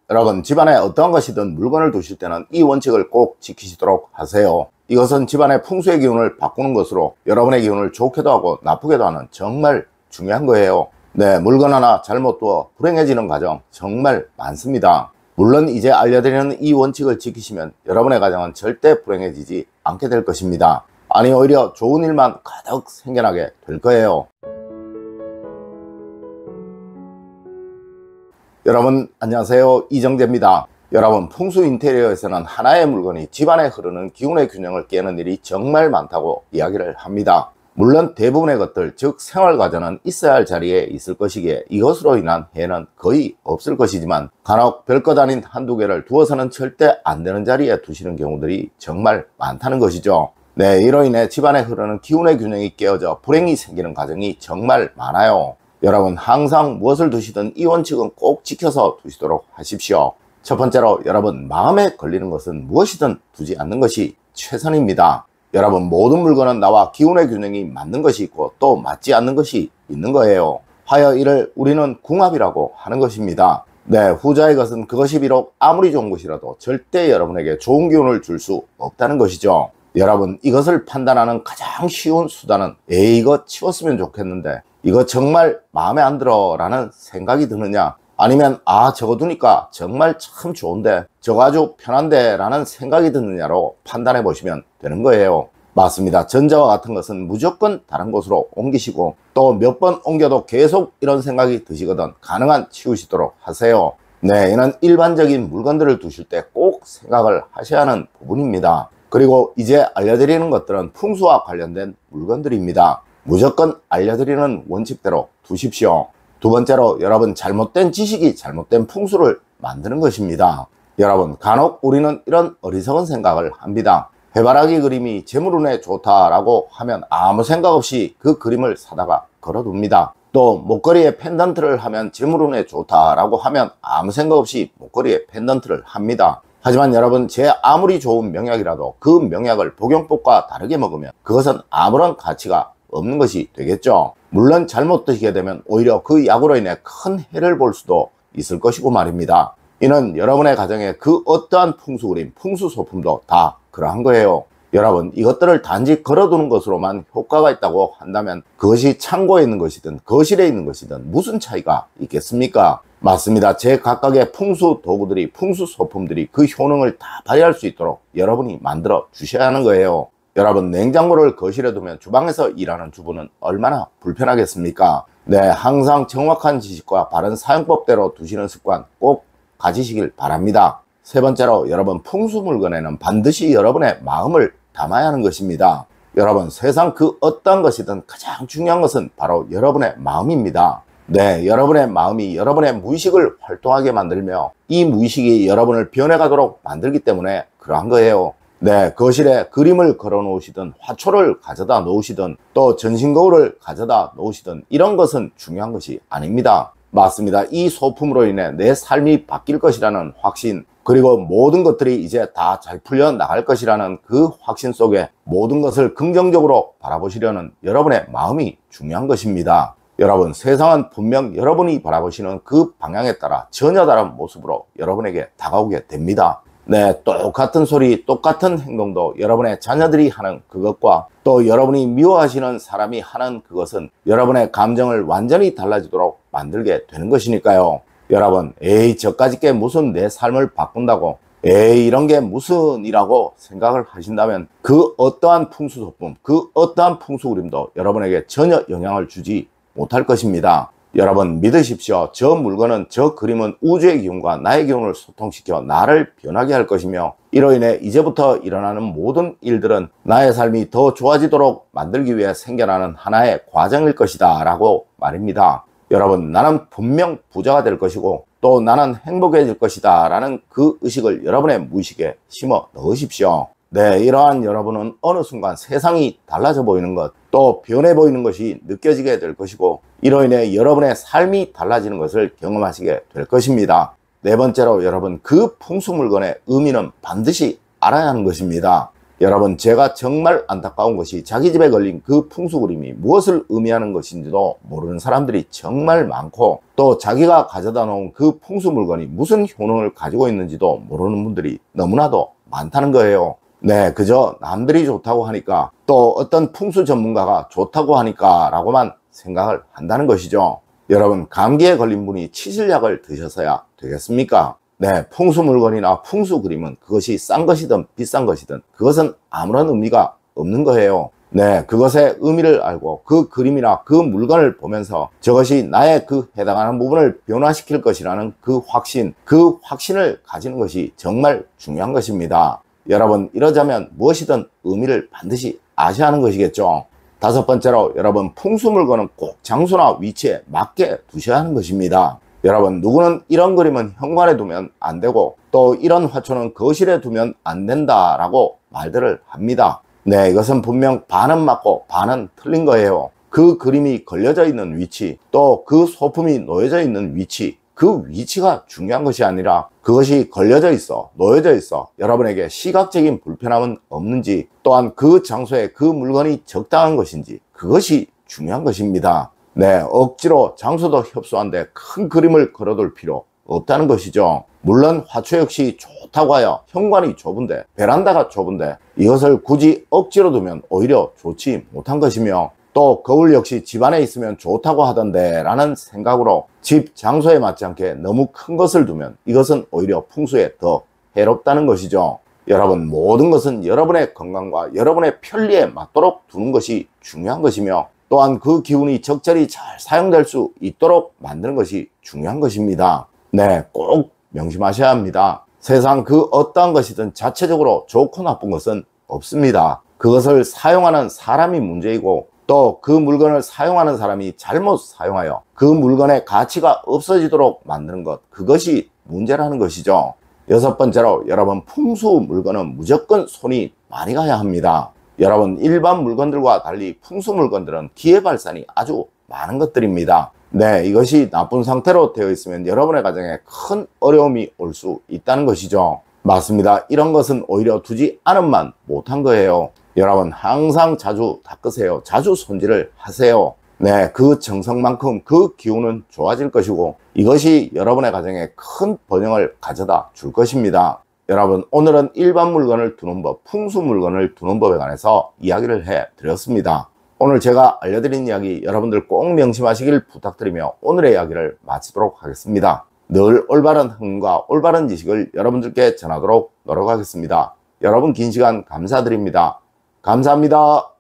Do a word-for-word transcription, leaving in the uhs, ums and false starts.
여러분, 집안에 어떠한 것이든 물건을 두실 때는 이 원칙을 꼭 지키시도록 하세요. 이것은 집안의 풍수의 기운을 바꾸는 것으로 여러분의 기운을 좋게도 하고 나쁘게도 하는 정말 중요한 거예요. 네, 물건 하나 잘못 두어 불행해지는 가정 정말 많습니다. 물론 이제 알려드리는 이 원칙을 지키시면 여러분의 가정은 절대 불행해지지 않게 될 것입니다. 아니, 오히려 좋은 일만 가득 생겨나게 될 거예요. 여러분 안녕하세요, 이정재입니다. 여러분, 풍수 인테리어에서는 하나의 물건이 집안에 흐르는 기운의 균형을 깨는 일이 정말 많다고 이야기를 합니다. 물론 대부분의 것들, 즉 생활가전은 있어야 할 자리에 있을 것이기에 이것으로 인한 해는 거의 없을 것이지만 간혹 별것 아닌 한두 개를 두어서는 절대 안 되는 자리에 두시는 경우들이 정말 많다는 것이죠. 네, 이로 인해 집안에 흐르는 기운의 균형이 깨어져 불행이 생기는 가정이 정말 많아요. 여러분, 항상 무엇을 두시든 이 원칙은 꼭 지켜서 두시도록 하십시오. 첫 번째로, 여러분, 마음에 걸리는 것은 무엇이든 두지 않는 것이 최선입니다. 여러분, 모든 물건은 나와 기운의 균형이 맞는 것이 있고 또 맞지 않는 것이 있는 거예요. 하여 이를 우리는 궁합이라고 하는 것입니다. 네, 후자의 것은 그것이 비록 아무리 좋은 것이라도 절대 여러분에게 좋은 기운을 줄 수 없다는 것이죠. 여러분, 이것을 판단하는 가장 쉬운 수단은 에이, 이거 치웠으면 좋겠는데 이거 정말 마음에 안 들어 라는 생각이 드느냐, 아니면 아, 저거 두니까 정말 참 좋은데 저거 아주 편한데 라는 생각이 드느냐로 판단해 보시면 되는 거예요. 맞습니다. 전자와 같은 것은 무조건 다른 곳으로 옮기시고 또 몇 번 옮겨도 계속 이런 생각이 드시거든 가능한 치우시도록 하세요. 네, 이는 일반적인 물건들을 두실 때 꼭 생각을 하셔야 하는 부분입니다. 그리고 이제 알려드리는 것들은 풍수와 관련된 물건들입니다. 무조건 알려드리는 원칙대로 두십시오. 두 번째로, 여러분, 잘못된 지식이 잘못된 풍수를 만드는 것입니다. 여러분, 간혹 우리는 이런 어리석은 생각을 합니다. 해바라기 그림이 재물운에 좋다라고 하면 아무 생각 없이 그 그림을 사다가 걸어둡니다. 또 목걸이에 펜던트를 하면 재물운에 좋다라고 하면 아무 생각 없이 목걸이에 펜던트를 합니다. 하지만 여러분, 제 아무리 좋은 명약이라도 그 명약을 복용법과 다르게 먹으면 그것은 아무런 가치가 없는 것이 되겠죠. 물론 잘못 드시게 되면 오히려 그 약으로 인해 큰 해를 볼 수도 있을 것이고 말입니다. 이는 여러분의 가정에 그 어떠한 풍수 그림, 풍수 소품도 다 그러한 거예요. 여러분, 이것들을 단지 걸어두는 것으로만 효과가 있다고 한다면 그것이 창고에 있는 것이든 거실에 있는 것이든 무슨 차이가 있겠습니까? 맞습니다. 제 각각의 풍수 도구들이, 풍수 소품들이 그 효능을 다 발휘할 수 있도록 여러분이 만들어 주셔야 하는 거예요. 여러분, 냉장고를 거실에 두면 주방에서 일하는 주부는 얼마나 불편하겠습니까? 네, 항상 정확한 지식과 바른 사용법대로 두시는 습관 꼭 가지시길 바랍니다. 세 번째로, 여러분, 풍수 물건에는 반드시 여러분의 마음을 담아야 하는 것입니다. 여러분, 세상 그 어떤 것이든 가장 중요한 것은 바로 여러분의 마음입니다. 네, 여러분의 마음이 여러분의 무의식을 활동하게 만들며 이 무의식이 여러분을 변해가도록 만들기 때문에 그러한 거예요. 네, 거실에 그림을 걸어 놓으시든 화초를 가져다 놓으시든 또 전신거울을 가져다 놓으시든 이런 것은 중요한 것이 아닙니다. 맞습니다. 이 소품으로 인해 내 삶이 바뀔 것이라는 확신, 그리고 모든 것들이 이제 다 잘 풀려 나갈 것이라는 그 확신 속에 모든 것을 긍정적으로 바라보시려는 여러분의 마음이 중요한 것입니다. 여러분, 세상은 분명 여러분이 바라보시는 그 방향에 따라 전혀 다른 모습으로 여러분에게 다가오게 됩니다. 네, 똑같은 소리, 똑같은 행동도 여러분의 자녀들이 하는 그것과 또 여러분이 미워하시는 사람이 하는 그것은 여러분의 감정을 완전히 달라지도록 만들게 되는 것이니까요. 여러분, 에이, 저까짓 게 무슨 내 삶을 바꾼다고, 에이, 이런 게 무슨 이라고 생각을 하신다면 그 어떠한 풍수소품, 그 어떠한 풍수 그림도 여러분에게 전혀 영향을 주지 못할 것입니다. 여러분, 믿으십시오. 저 물건은, 저 그림은 우주의 기운과 나의 기운을 소통시켜 나를 변하게 할 것이며 이로 인해 이제부터 일어나는 모든 일들은 나의 삶이 더 좋아지도록 만들기 위해 생겨나는 하나의 과정일 것이다 라고 말입니다. 여러분, 나는 분명 부자가 될 것이고 또 나는 행복해질 것이다 라는 그 의식을 여러분의 무의식에 심어 넣으십시오. 네, 이러한 여러분은 어느 순간 세상이 달라져 보이는 것, 또 변해 보이는 것이 느껴지게 될 것이고 이로 인해 여러분의 삶이 달라지는 것을 경험하시게 될 것입니다. 네 번째로, 여러분, 그 풍수 물건의 의미는 반드시 알아야 하는 것입니다. 여러분, 제가 정말 안타까운 것이 자기 집에 걸린 그 풍수 그림이 무엇을 의미하는 것인지도 모르는 사람들이 정말 많고, 또 자기가 가져다 놓은 그 풍수 물건이 무슨 효능을 가지고 있는지도 모르는 분들이 너무나도 많다는 거예요. 네, 그저 남들이 좋다고 하니까, 또 어떤 풍수 전문가가 좋다고 하니까 라고만 생각을 한다는 것이죠. 여러분, 감기에 걸린 분이 치질약을 드셔서야 되겠습니까? 네, 풍수 물건이나 풍수 그림은 그것이 싼 것이든 비싼 것이든 그것은 아무런 의미가 없는 거예요. 네, 그것의 의미를 알고 그 그림이나 그 물건을 보면서 저것이 나의 그 해당하는 부분을 변화시킬 것이라는 그 확신, 그 확신을 가지는 것이 정말 중요한 것입니다. 여러분, 이러자면 무엇이든 의미를 반드시 아셔야 하는 것이겠죠. 다섯 번째로, 여러분, 풍수 물건은 꼭 장소나 위치에 맞게 두셔야 하는 것입니다. 여러분, 누구는 이런 그림은 현관에 두면 안 되고, 또 이런 화초는 거실에 두면 안 된다라고 말들을 합니다. 네, 이것은 분명 반은 맞고 반은 틀린 거예요. 그 그림이 걸려져 있는 위치, 또 그 소품이 놓여져 있는 위치, 그 위치가 중요한 것이 아니라 그것이 걸려져 있어, 놓여져 있어 여러분에게 시각적인 불편함은 없는지, 또한 그 장소에 그 물건이 적당한 것인지, 그것이 중요한 것입니다. 네, 억지로 장소도 협소한데 큰 그림을 걸어둘 필요 없다는 것이죠. 물론 화초 역시 좋다고 하여 현관이 좁은데, 베란다가 좁은데 이것을 굳이 억지로 두면 오히려 좋지 못한 것이며, 또 거울 역시 집 안에 있으면 좋다고 하던데 라는 생각으로 집 장소에 맞지 않게 너무 큰 것을 두면 이것은 오히려 풍수에 더 해롭다는 것이죠. 여러분, 모든 것은 여러분의 건강과 여러분의 편리에 맞도록 두는 것이 중요한 것이며, 또한 그 기운이 적절히 잘 사용될 수 있도록 만드는 것이 중요한 것입니다. 네, 꼭 명심하셔야 합니다. 세상 그 어떠한 것이든 자체적으로 좋고 나쁜 것은 없습니다. 그것을 사용하는 사람이 문제이고, 또 그 물건을 사용하는 사람이 잘못 사용하여 그 물건의 가치가 없어지도록 만드는 것, 그것이 문제라는 것이죠. 여섯 번째로, 여러분, 풍수 물건은 무조건 손이 많이 가야 합니다. 여러분, 일반 물건들과 달리 풍수 물건들은 기회 발산이 아주 많은 것들입니다. 네, 이것이 나쁜 상태로 되어 있으면 여러분의 가정에 큰 어려움이 올 수 있다는 것이죠. 맞습니다. 이런 것은 오히려 두지 않으면 못한 거예요. 여러분, 항상 자주 닦으세요. 자주 손질을 하세요. 네, 그 정성만큼 그 기운은 좋아질 것이고, 이것이 여러분의 가정에 큰 번영을 가져다 줄 것입니다. 여러분, 오늘은 일반 물건을 두는 법, 풍수 물건을 두는 법에 관해서 이야기를 해 드렸습니다. 오늘 제가 알려드린 이야기 여러분들 꼭 명심하시길 부탁드리며 오늘의 이야기를 마치도록 하겠습니다. 늘 올바른 흥과 올바른 지식을 여러분들께 전하도록 노력하겠습니다. 여러분, 긴 시간 감사드립니다. 감사합니다.